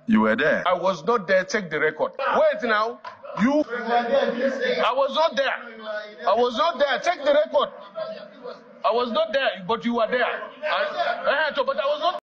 You were there. I was not there. Check the record. Wait now. You. I was not there. I was not there. Check the record. I was not there, but you were there. But I was not.